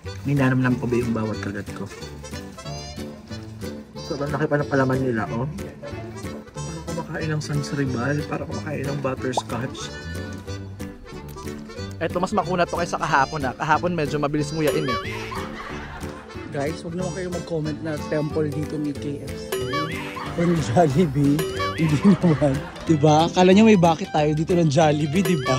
Ninanamnam ko ba yung bawat kagat ko. Sobrang laki pa ng palaman nila, oh. Para kumakain ng sansaribal, para kumakain ng butterscotch. Eto, mas makunat to kaysa kahapon, ah. Kahapon medyo mabilis nguyain, eh. Guys, huwag naman kayo mag-comment na temple dito may KFC. Or Jollibee. Hindi naman. Diba? Akala nyo may bakit tayo dito ng Jollibee, diba?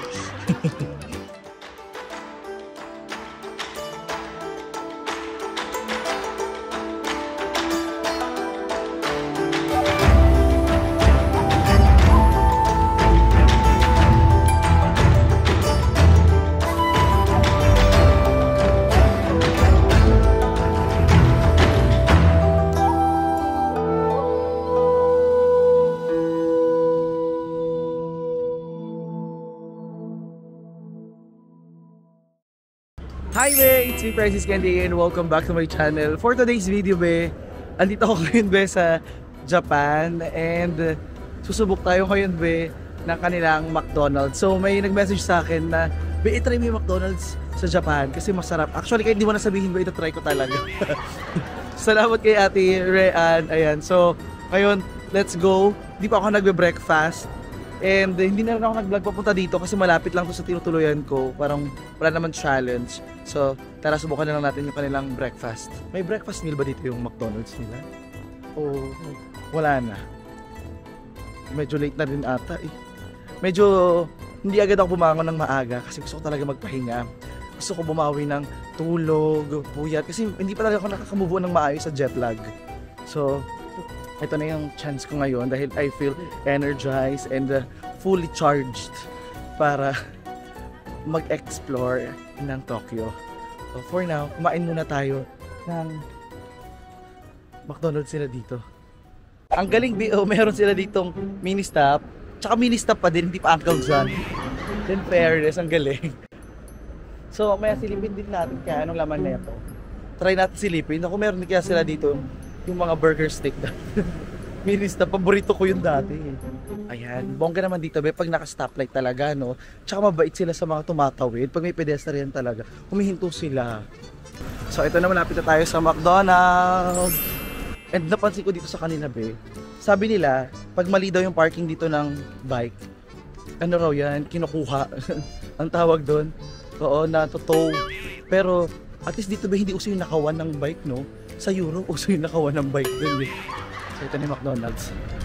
Hi be! It's me, Francis Candy, and welcome back to my channel. For today's video be, andito ako ngayon be sa Japan, and susubok tayo ngayon be ng kanilang McDonald's. So may nag-message sa akin na be, itry mo yung McDonald's sa Japan kasi masarap. Actually kahit di mo na sabihin be, itatry ko talaga. Salamat kay Ate Rean. Ayan, so ngayon let's go. Di pa ako nagbe-breakfast. And hindi na rin ako nag-vlog papunta dito kasi malapit lang to sa tinutuluyan ko. Parang wala naman challenge. So tara, subukan na lang natin yung kanilang breakfast. May breakfast meal ba dito yung McDonald's nila? O wala na? Medyo late na rin ata eh. Medyo hindi agad ako bumangon ng maaga kasi gusto ko talaga magpahinga. Gusto ko bumawi ng tulog, puyat. Kasi hindi pa talaga ako nakakamove on ng maayos sa jet lag. So ito na yung chance ko ngayon dahil I feel energized and fully charged para mag-explore ng Tokyo. So for now, kumain muna tayo ng McDonald's sila dito. Ang galing, meron sila ditong mini stop. Tsaka mini stop pa din, hindi pa Uncle John. Then fairness, ang galing. So may silipin din natin kaya anong laman na ito. Try natin silipin. Ako meron kaya sila dito yung mga burger steak na. Minis na, paborito ko yun dati. Ayan, bongga naman dito be, pag naka-stoplight talaga, no? Tsaka mabait sila sa mga tumatawid. Pag may pedestrian talaga, humihinto sila. So ito na, malapit na tayo sa McDonald's. And napansin ko dito sa kanila be, sabi nila, pag mali daw yung parking dito ng bike, ano raw yan, kinukuha. Ang tawag doon. Oo, na-tow. Pero at least dito ba hindi uso yung nakawan ng bike, no? Sa Europe, uso yung nakawan ng bike dun eh. So ito na yung McDonald's.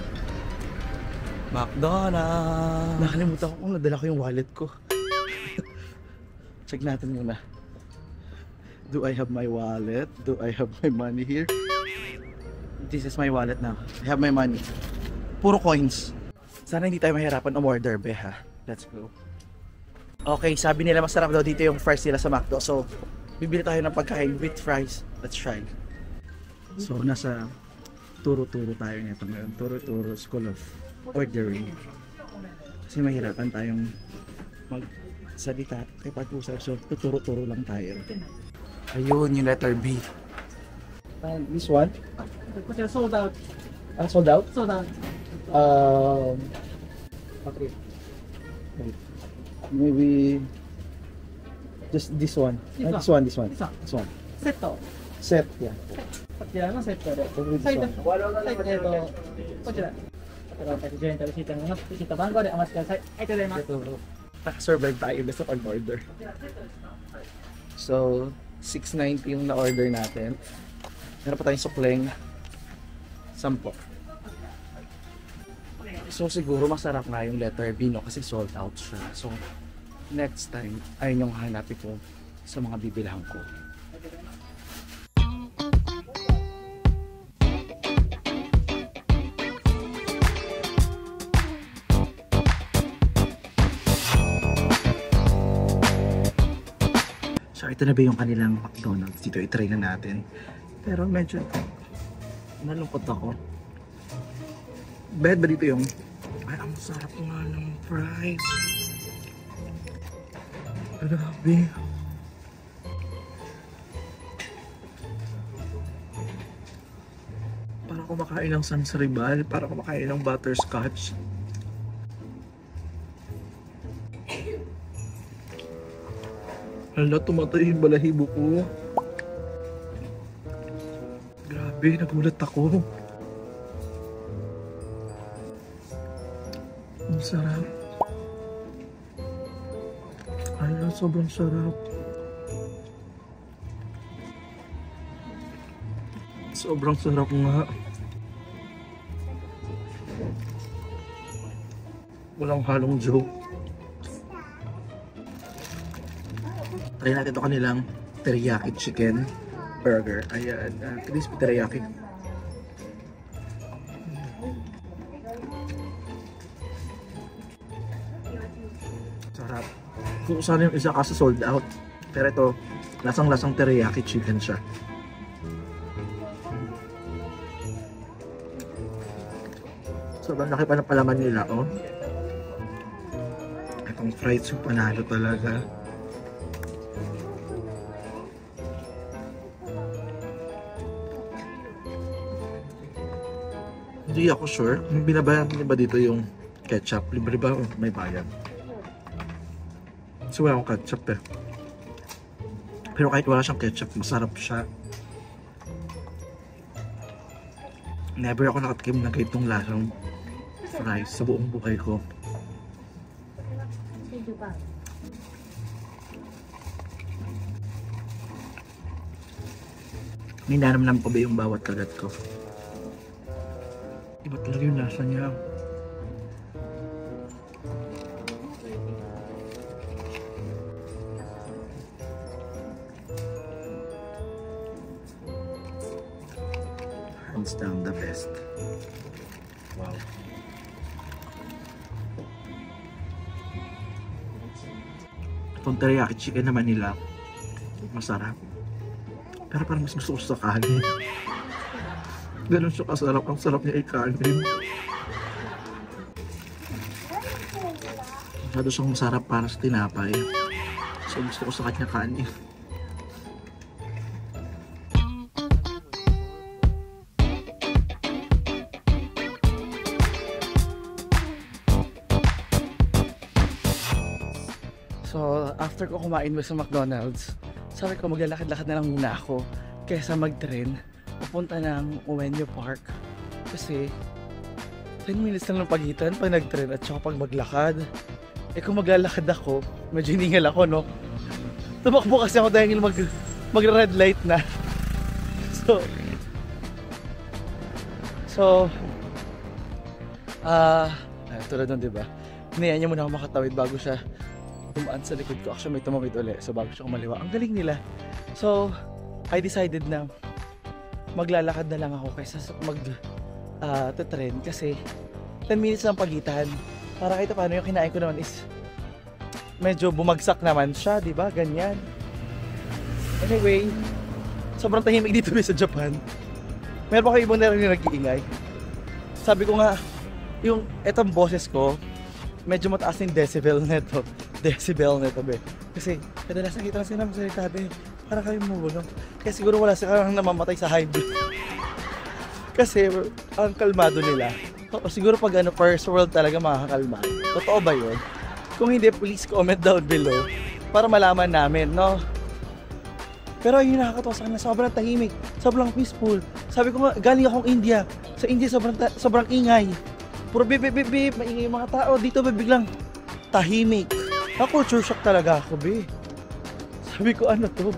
McDonald's! Nakalimutan ko kung nadala ko yung wallet ko. Check natin muna. Do I have my wallet? Do I have my money here? This is my wallet now. I have my money. Puro coins. Sana hindi tayo mahirapan umorder, be ha. Let's go. Okay, sabi nila masarap daw dito yung fries nila sa McDo. So, bibili tayo ng pagkain with fries. Let's try. So, nasa turo-turo tayo nito ngayon. Turo-turo School of Ordering. Kasi mahirapan tayong magsalita kay pag-usap. So, tuturo-turo lang tayo. Ayun, yung letter B. And this one? Sold out. Sold out? Sold out. Okay. Wait. Maybe just this one. This one. This one. Set to. Set, yeah. こちらのセットで。 This サイド、 one. サイド、こちら。こちら、ジョイントレシートになってレシート番号でお待ちください。ありがとうございます。 Nakasurvive tayo na sa pag-order. So, 690 yung na-order natin. Meron pa tayong sukleng 10. So, siguro masarap nga yung letter B, no? Kasi sold out siya. So, next time, ayun yung hanapin ko sa mga bibilhan ko. So ito na ba yung kanilang McDonald's? Dito i-try na natin. Pero medyo nalungkot ako. Bad ba dito yung ay, ang sarap nga ng fries. Grabe. Para kumakain ng sansaribal, para kumakain ng butterscotch. Hala, tumatay yung balahibo ko. Grabe, nagulat ako. Ang sarap. Hala, sobrang sarap. Sobrang sarap nga. Walang halong joke. Try natin ito kanilang teriyaki chicken burger. Ayan, crispy teriyaki. Sarap. Kung sana yung isa kasi sold out. Pero ito, lasang-lasang teriyaki chicken siya. Sobrang laki pa ng palaman nila, oh. Itong fried soup, panalo talaga. Hindi ako sure. Binabayan niyo ba dito yung ketchup? Libre ba o may bayan? Kasi wala akong ketchup eh. Pero kahit wala siyang ketchup, masarap siya. Never ako nakatikim na ganitong lasang fries sa buong buhay ko. Ninanam-nam ko ba yung bawat kagat ko? Iba talaga yung lasa niya. Hands down the best. Wow. Itong teriyaki chicken naman nila, masarap. Pero parang mas gusto ko sa kanin. Ganun siya kasarap. Ang sarap niya ay kanin. Masyado siyang masarap para sa tinapay. So gusto ko sa kanya kanin. So, after ko kumain sa McDonald's, sabi ko maglalakad-lakad na lang muna ako kaysa mag-train papunta ng Ueno Park. Kasi 10 minutes lang ng pagitan pag nag-train at saka pag maglakad. Eh kung maglalakad ako, medyo hiningal ako, no? Tumakbo kasi ako dahil mag-red light na. Tulad nun, diba? Hinayaan niya muna ako makatawid bago siya tumaan sa likod ko. Actually may tumawid ulit, so bago siya kumaliwa. Ang galing nila. So I decided na maglalakad na lang ako kaysa mag-train kasi 10 minutes lang pagitan. Para kahit paano yung kinain ko naman is medyo bumagsak naman siya, di ba? Ganyan. Anyway, sobrang tahimik dito sa Japan. Meron pa kayo ibang narinig na nag-iingay. Sabi ko nga, yung etong boses ko, medyo mataas yung decibel nito. Be. Kasi kadalasan kita kasi naman salita din. Para kayo mabulong. Kaya siguro wala silang namamatay sa high blood. Kasi ang kalmado nila. O siguro pag first world talaga makakakalma. Totoo ba yun? Kung hindi, please comment down below para malaman namin, no? Pero yun nakakatawa sa kanila, sobrang tahimik, sobrang peaceful. Sabi ko nga, galing akong India. Sa India sobrang ingay. Puro bip, maingay yung mga tao. Dito biglang tahimik. Culture shock talaga ako, be. Sabi ko, ano to?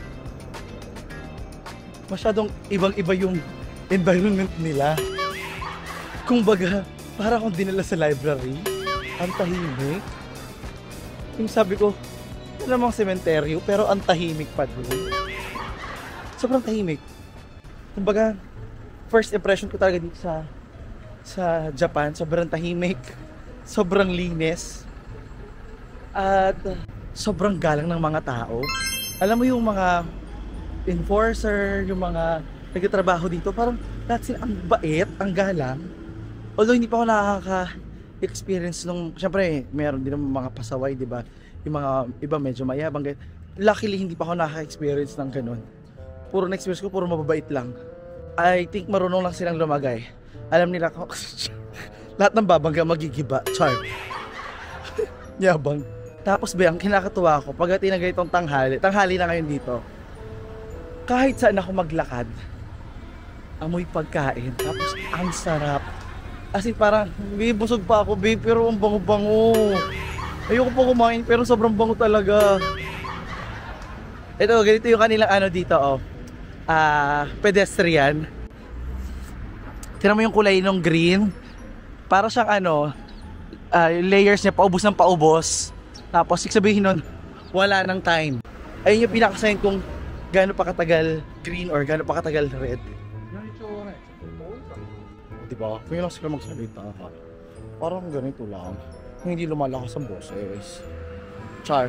Masyadong ibang-iba yung environment nila. Kung baga, para akong dinala sa library. Ang tahimik. Yung sabi ko, ano namang sementeryo, pero ang tahimik pa doon. Sobrang tahimik. Kung baga, first impression ko talaga dito sa Japan, sobrang tahimik, sobrang linis, at sobrang galang ng mga tao. Alam mo yung mga enforcer, yung mga nagtatrabaho dito, parang lahat sila ang bait, ang galang. Although hindi pa ako nakaka-experience nung, syempre meron din ng mga pasaway, di ba? Yung mga iba medyo mayabang. Luckily hindi pa ako nakaka-experience ng ganun. Puro na-experience ko, puro mababait lang. I think marunong lang silang lumagay. Alam nila ko, lahat ng babangga magigiba. Char. Yabang. Tapos be, ang kinakatuwa ko, pagdating na ganitong tanghali na ngayon dito, kahit saan ako maglakad, amoy pagkain, tapos ang sarap. As in parang, busog pa ako, babe, pero ang bango-bango. Ayoko po kumain, pero sobrang bango talaga. Ito, ganito yung kanilang ano dito, pedestrian. Tignan mo yung kulay ng green. Para siyang yung layers niya, paubos ng paubos. Tapos, sabihin nun, wala ng time. Ayun yung pinakasign kung gaano pa katagal green or gaano pa katagal red. Diba? Kung yun lang sila magsalita ka. Parang ganito lang. Kung hindi lumalakas ang boses. Char.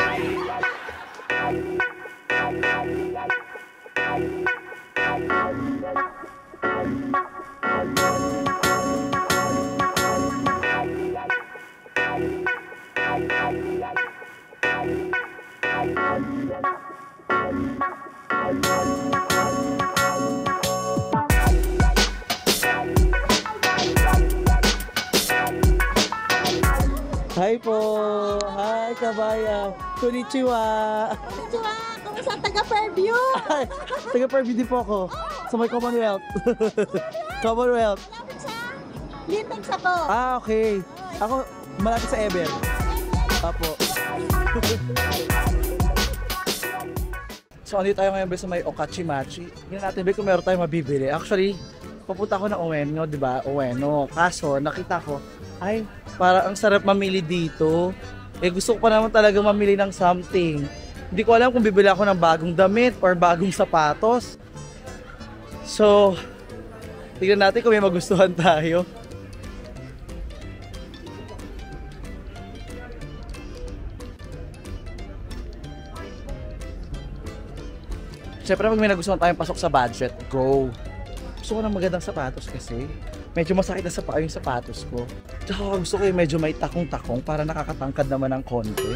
Hi po! Hi kabayan! Konnichiwa! Konnichiwa! Kamusta taga-Fairview? Taga-Fairview din po ako. Sa may Commonwealth. Commonwealth. Lapit sa Lintex ako. Okay. Ako, malapit sa Eber. Apo. So, andito tayo ngayon sa may Okachimachi. Tingnan natin kung meron tayong mabibili. Actually, papunta ko ng Ueno, di ba? Ueno. Kaso, nakita ko, ay, para ang sarap mamili dito. Gusto ko pa naman talaga mamili ng something. Hindi ko alam kung bibili ako ng bagong damit or bagong sapatos. So, tignan natin kung may magustuhan tayo. Siyempre, pag may nagustuhan tayong pasok sa budget, go! Gusto ko ng magandang sapatos kasi. Medyo masakit na sa paa yung sapatos ko. Tsaka gusto ko yung medyo may takong-takong para nakakatangkad naman ng konti.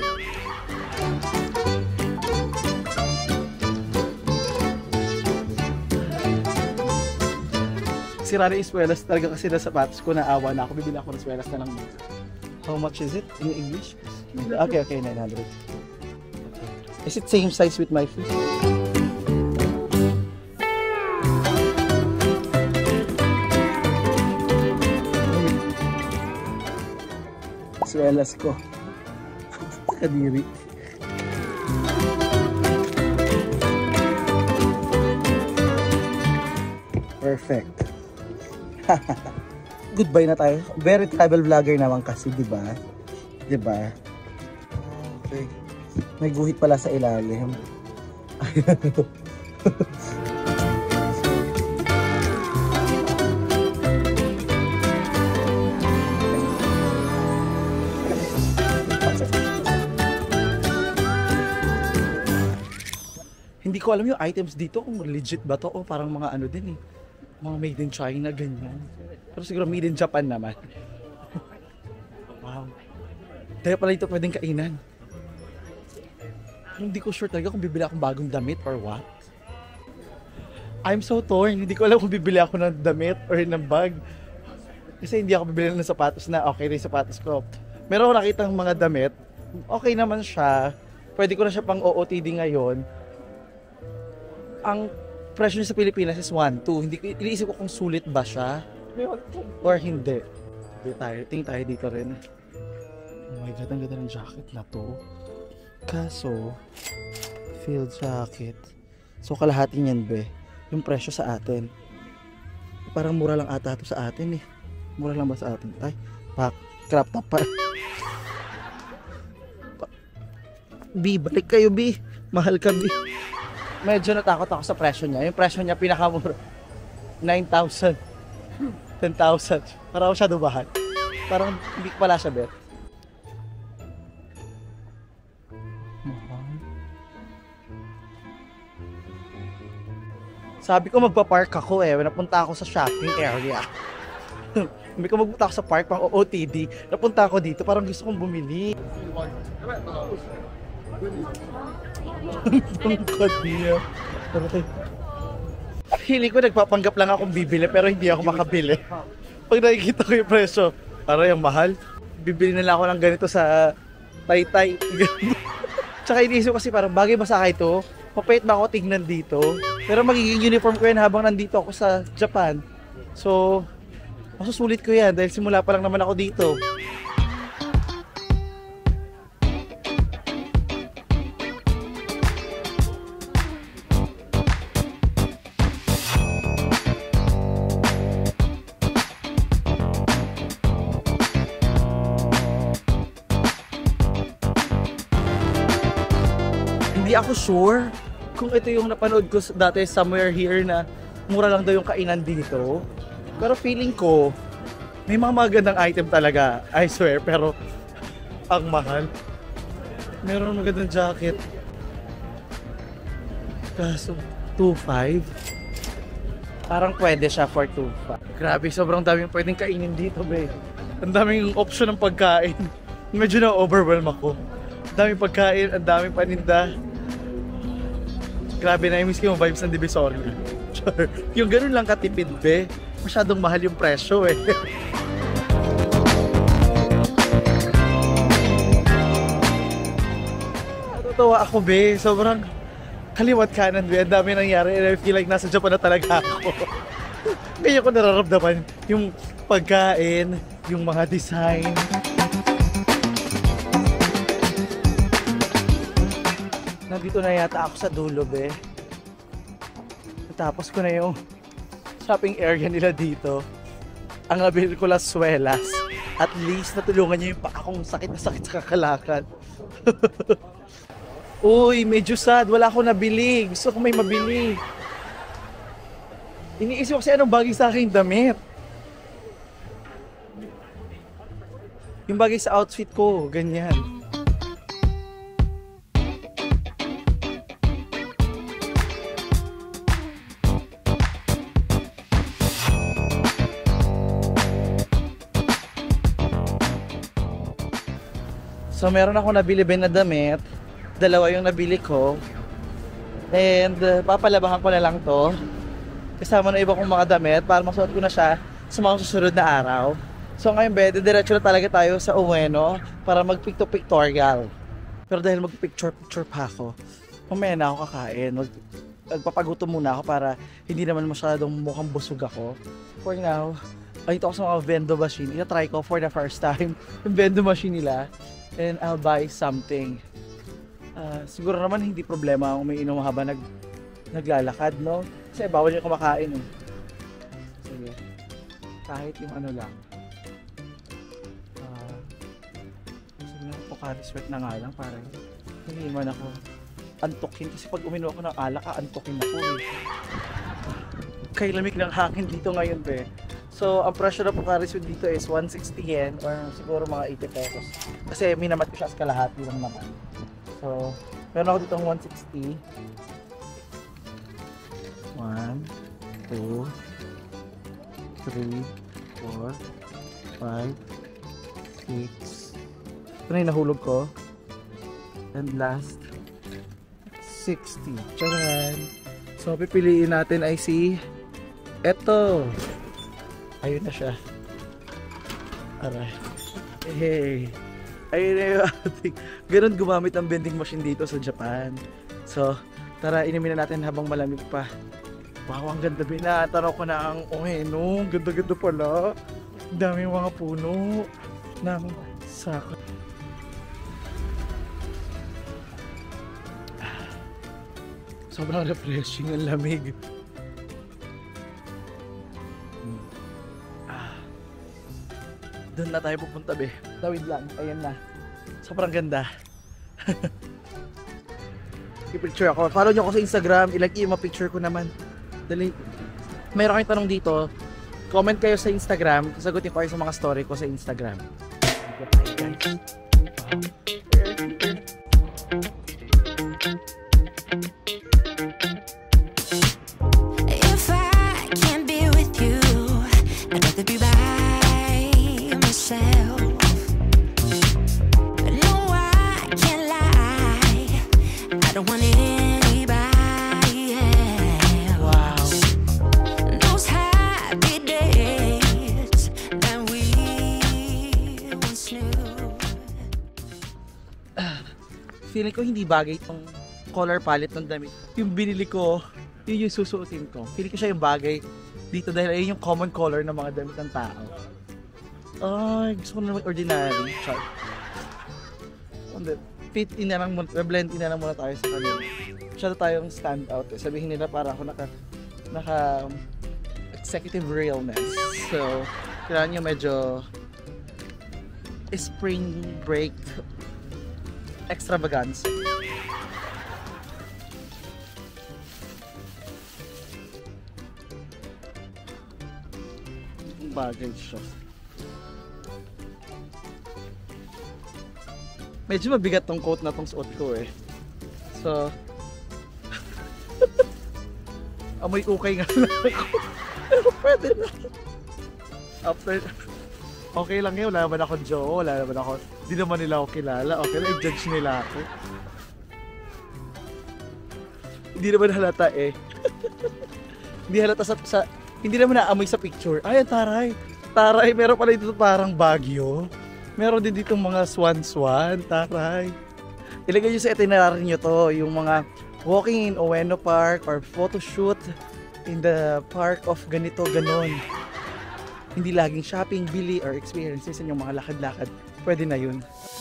Sira na yung swelas talaga kasi na sapatos ko, naawa na ako. Bibili ako ng swelas na lang. How much is it in English? Okay, 900. Is it same size with my feet? Swelas ko. Kadiri. Perfect. Goodbye na tayo. Very travel vlogger naman kasi, di ba? Di ba? Okay. May guhit pala sa ilalim. Hindi ko alam yung items dito kung legit ba to o parang mga ano din eh. Mga made in China, ganyan. Pero siguro made in Japan naman. Wow. Dahil pala ito pwedeng kainan. Hindi ko sure talaga kung bibili akong bagong damit or what. I'm so torn. Hindi ko alam kung bibili ako ng damit or ng bag. Kasi hindi ako bibili ng sapatos na okay na yung sapatos ko. Meron ako nakitang mga damit. Okay naman siya. Pwede ko na siya pang OOTD ngayon. Ang presyo niya sa Pilipinas is 1.2. Hindi ko iniisip ko kung sulit ba siya or hindi. Tingin tayo dito rin. Oh my god, ang ganda ng jacket na to. Kaso, field jacket. So kalahati niyan be, yung presyo sa atin. Parang mura lang ata ito sa atin eh. Mura lang ba sa atin? Ay, crop top pa. B, balik kayo B. Mahal ka B. Medyo natakot ako sa presyo niya. Yung presyo niya pinakamura 9,000 10,000. Parang siya dubahan. Parang hindi pala siya bet. Sabi ko magpa-park ako eh. Napunta ako sa shopping area. Sabi ko magpunta ako sa park pang OOTD. Napunta ako dito. Parang gusto kong bumili. Tungkod niya. Feeling ko nagpapanggap lang akong bibili pero hindi ako makabili. Pag nakikita ko yung presyo, parang yung mahal. Bibili nila ako ng ganito sa tay-tay. Tsaka iniisip kasi parang bagay ba sa akin ito? Mapait ba ako tignan dito? Pero magiging uniform ko yan habang nandito ako sa Japan. So, masusulit ko yan dahil simula pa lang naman ako dito. Hindi ako sure kung ito yung napanood ko dati somewhere here na mura lang daw yung kainan dito. Pero feeling ko, may mga magandang item talaga, I swear. Pero, ang mahal. Meron magandang jacket. Kaso, 2.5? Parang pwede siya for 2.5. Grabe, sobrang daming pwedeng kainin dito, be. Ang daming option ng pagkain. Medyo na-overwhelm ako. Ang daming pagkain, ang daming paninda. Grabe, na-miss ko yung vibes ng Divisoria. Yung ganun lang katipid, be. Masyadong mahal yung presyo, eh. Natutuwa ako, be. Sobrang kaliwat kanan, be. Ang dami nangyari and I feel like nasa Japan na talaga ako. Kaya ko nararamdaman yung pagkain, yung mga design. Nandito na yata ako sa dulo, be. Natapos ko na yung shopping area nila dito. Ang nabili ko las suelas. At least natulungan niya yung paa kong sakit na sakit sa kakalakad. Uy, medyo sad. Wala akong nabili. Gusto ko may mabili. Iniisip ko kasi anong bagay sa aking damit. Yung bagay sa outfit ko, ganyan. So meron ako nabili na damit. Dalawa yung nabili ko. And papalabahan ko na lang to. Kasama na iba kong mga damit para masuot ko na siya sa mga susunod na araw. So ngayon, be, diretso na talaga tayo sa Ueno para mag-pictorial. Pero dahil mag-picture pa ako, mamaya na ako kakain. Magpapagutom muna ako para hindi naman masyadong mukhang busog ako. For now, dito ako sa mga vendo machine. Ina-try ko for the first time yung vendo machine nila. And I'll buy something. Siguro naman hindi problema kung may inom habang naglalakad, no? Kasi bawal yung kumakain, eh. Sige. Kahit yung ano lang. Sige na, Pocari Sweat na nga lang para hindi man ako antokin. Kasi pag uminom ako ng alak, antokin ako, eh. Kay lamig ng hangin dito ngayon, be. So, ang presyo na Pocari Sweat dito is 160 yen or siguro mga 80 pesos. Kasi minamat ko siya sa kalahati lang naman. So, meron ako dito ng 160. 1, 2, 3, 4, 5, 6. Ito na yung nahulog ko. And last, 60. Tcharan! So, pipiliin natin ay si eto. Ayun na siya. Aray. Hey. Ayun na yung ating. Ganun gumamit ang vending machine dito sa Japan. So, tara, inumin na natin habang malamig pa. Wow, ang ganda. Binataraw ko na ang Ueno. Ganda-ganda pala. Daming mga puno ng sako. Sobrang refreshing ang lamig. Doon na tayo pupunta, be. Tawid lang. Ayan na. Sobrang ganda. I-picture ako. Follow nyo ako sa Instagram. I-like yung mga picture ko naman. Dali. Mayroon kayong tanong dito. Comment kayo sa Instagram. Sagutin ko kayo sa mga story ko sa Instagram. If I can't be with you, I'd rather be by myself. No, I can't lie. I don't want anybody else. Wow. Those happy days that we once knew. feeling ko hindi bagay itong color palette ng damit. Yung binili ko, yun yung susuotin ko. Feeling ko siya yung bagay dito dahil ayun yung common color ng mga damit ng tao. Ay, gusto ko na naman ordinary. Char. Fit in na lang muna, blend in na lang muna tayo sa kanila. Masyado tayong stand out. Sabihin nila para ako naka executive realness. So, kailangan nyo medyo spring break extravagance. Bagay siya. Medyo mabigat tong coat na tong suot ko eh. So, amoy ukay nga lang ako. Pero pwede na. After, okay lang yun. Wala naman ako joke. Wala naman ako, di naman nila ako kilala. Okay lang, i-judge nila ako. Hindi naman halata eh. Hindi halata sa hindi naman naamoy sa picture. Ay, taray. Taray, meron pala dito parang Baguio. Meron din dito mga swan-swan. Taray. Ilagay nyo sa itinerary nyo to. Yung mga walking in Ueno Park or photoshoot in the park of ganito, ganon. Hindi laging shopping, bili, or experiences yung mga lakad-lakad. Pwede na yun.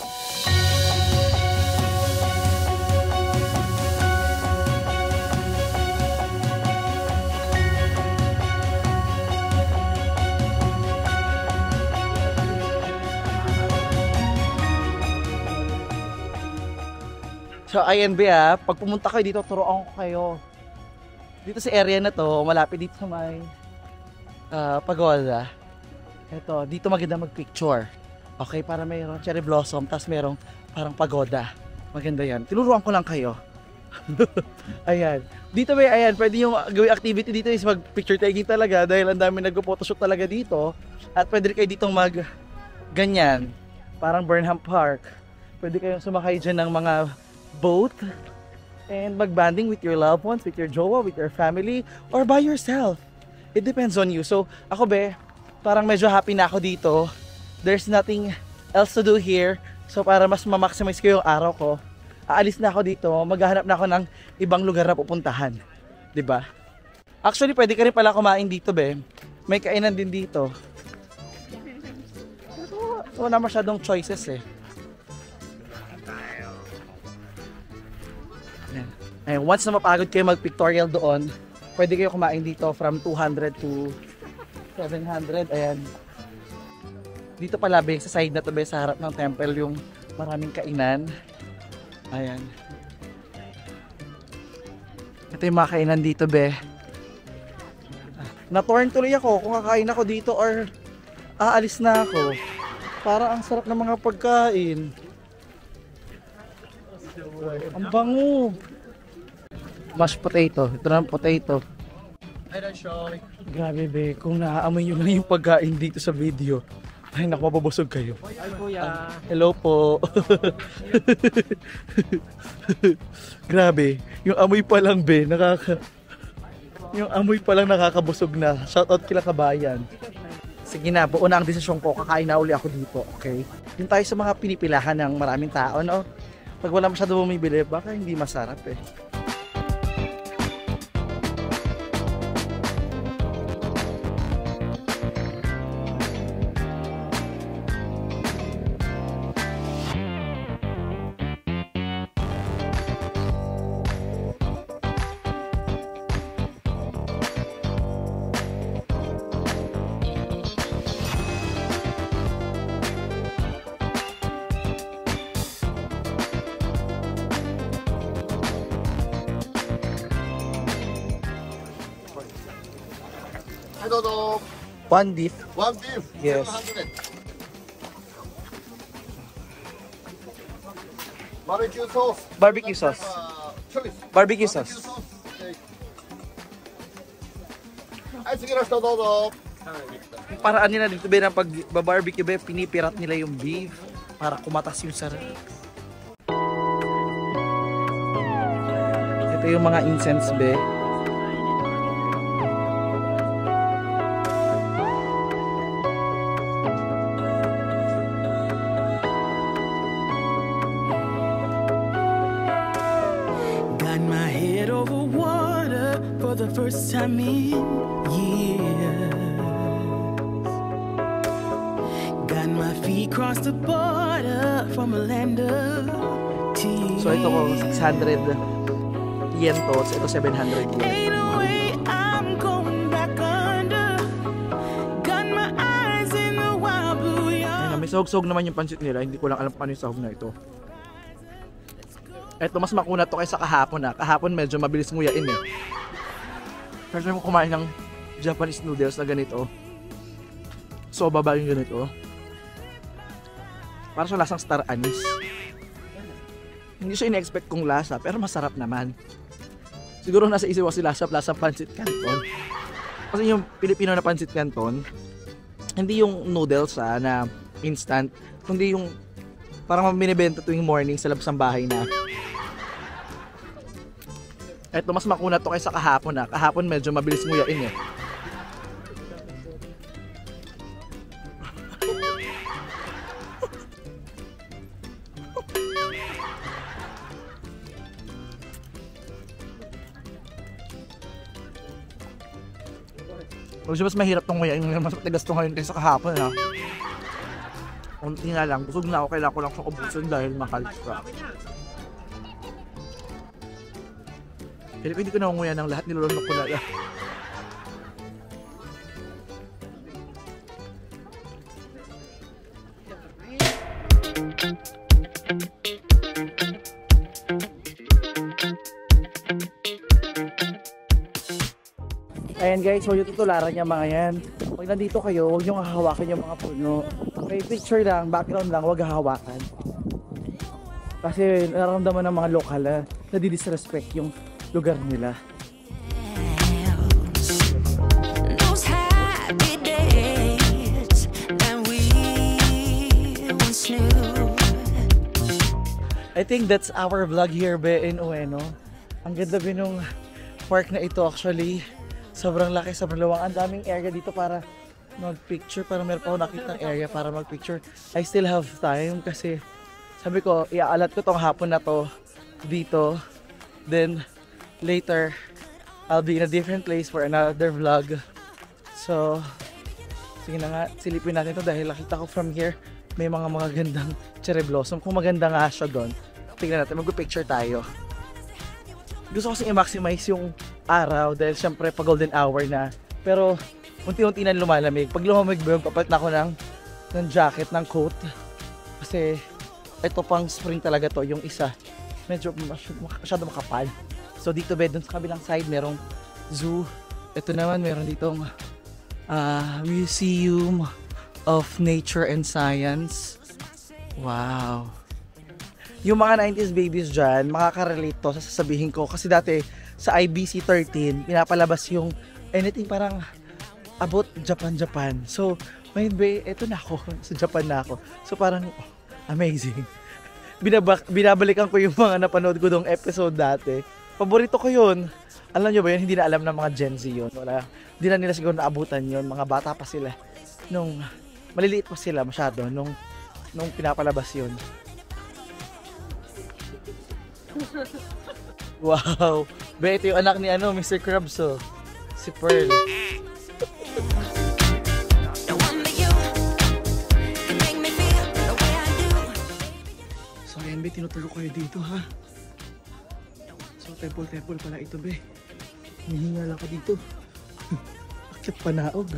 So, ayan ba, pag pumunta kayo dito, turuan ko kayo. Dito sa area na to, malapit dito sa may pagoda. Ito, dito maganda mag-picture. Okay, para mayroong cherry blossom, tapos mayroong parang pagoda. Maganda yan. Tinuruan ko lang kayo. Ayan. Dito ba, ayan, pwede yung gawing activity dito is mag-picture taking talaga dahil ang dami nag-photoshoot talaga dito. At pwede kayo ditong ganyan, parang Burnham Park. Pwede kayong sumakay dyan ng mga boat and mag-banding with your loved ones, with your jowa, with your family, or by yourself. It depends on you. So, ako be, parang medyo happy na ako dito. There's nothing else to do here. So, para mas ma-maximize ko yung araw ko, aalis na ako dito, maghahanap na ako ng ibang lugar na pupuntahan. 'Di ba? Actually, pwede ka rin pala kumain dito, be. May kainan din dito. Wala masyadong choices eh. Ayan, once na mapagod kayo mag-pictorial doon, pwede kayo kumain dito from 200 to 700. Ayan. Dito pala, be, sa side na to, be, sa harap ng temple, yung maraming kainan. Ayan. Ito yung mga kainan dito, be. Na-torn tuloy ako kung kakain ako dito or aalis na ako. Para ang sarap ng mga pagkain. Ang bango. Mashed potato. Ito na ang potato. Grabe, be. Kung naaamoy nyo lang yung pagkain dito sa video, ay naku, mababusog kayo. Hi, kuya. Hello po. Grabe. Yung amoy pa lang, be. Yung amoy pa lang nakakabusog na. Shoutout kila kabayan. Sige na, buo na ang desisyon ko. Kakain na uli ako dito, okay? Yung tayo sa mga pinipilahan ng maraming tao, no? Pag wala masyado bumibili, baka hindi masarap eh. One beef. One beef. Yes. 700. Barbecue sauce. Barbecue sauce. Choice. Barbecue sauce. Ay, sige na, do do. Yung paraan nila dito, be, ng pag-barbecue, be, pinipirat nila yung beef para kumatas yung sarap. Ito yung mga incense, be. the first time in years. Got my feet crossed the border from a land of tears. So ito ko 600 yen to, so ito 700 yen. Ain't no way I'm going back under. Got my eyes in the wild blue yard. May sahog-sahog naman yung pansit nila, hindi ko lang alam paano yung sahog na ito. Ito mas makuna to kaysa kahapon na. Kahapon medyo mabilis nguyain eh. First time ko kumain ng Japanese noodles na ganito. So baba yung ganito. Parang siya lasang star anise. Hindi siya ina-expect kong lasa pero masarap naman. Siguro nasa isip ko si lasang pancit canton. Kasi yung Pilipino na pancit canton, hindi yung noodles na instant, kundi yung parang binibenta tuwing morning sa labas ng bahay na. Eto mas makuna to kaysa kahapon na. Kahapon medyo mabilis nguyain eh. Mas mahirap tong nguyain, mas matigas to ngayon kaysa kahapon ha. Kunti nga lang, busog na ako, kailangan ko lang siyang ubusin dahil mahal siya. Pero hindi ko nakunguya ng lahat, nilulunok ko na lang. Ayan guys, so yung tutularan niya mga yan. Pag nandito kayo, huwag nyo hahawakan yung mga puno. May picture lang, background lang, huwag hahawakan. Kasi nararamdaman ng mga lokal na di-disrespect yung lugar nila. Those happy days that we once knew. I think that's our vlog here be in Ueno. Ang ganda be nung park na ito actually. Sobrang laki, sobrang luwang. Ang daming area dito para mag-picture. Para meron pa ako nakita ng area para mag-picture. I still have time kasi sabi ko, iaalat ko tong hapon na to dito. Then later, I'll be in a different place for another vlog. So, sige na nga, silipin natin to dahil nakita ko from here, may mga gandang cherry blossom. Kung maganda nga siya doon, tingnan natin, mag-picture tayo. Gusto ko kasi i-maximize yung araw dahil syempre pa golden hour na. Pero unti-unti na lumalamig. Pag lumamig ba, papalit na ako ng jacket, ng coat. Kasi ito pang spring talaga to, yung isa. Medyo masyado makapal. So dito ba, dun sa kabilang side, merong zoo. Ito naman, meron ditong Museum of Nature and Science. Wow. Yung mga 90s babies dyan, makaka-relate to sa sasabihin ko. Kasi dati, sa IBC 13, pinapalabas yung anything parang about Japan. So, may eto na ako. Sa Japan na ako. So, parang amazing. Binabalikan ko yung mga napanood ko dong episode dati. Paborito ko yun. Alam nyo ba yun? Hindi na alam ng mga Gen Z yun. Hindi na nila siguro naabutan yun. Mga bata pa sila. Maliliit pa sila masyado nung pinapalabas yun. Wow. Be, ito yung anak ni Mr. Krabs, oh. Si Pearl. So, ayan, be, tinutulog kayo dito, ha? So, temple pala ito, be. Hihinga lang ka dito. Akit panaog.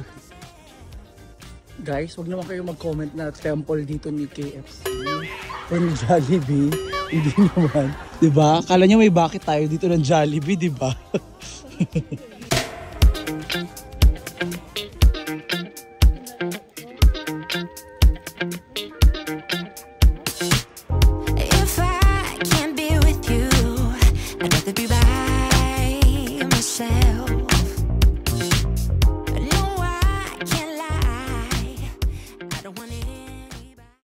Guys, wag naman kayo mag-comment na temple dito ni KFC. Or ni Jollibee. Hindi naman. Diba? Akala nyo may bakit tayo dito ng Jollibee, diba?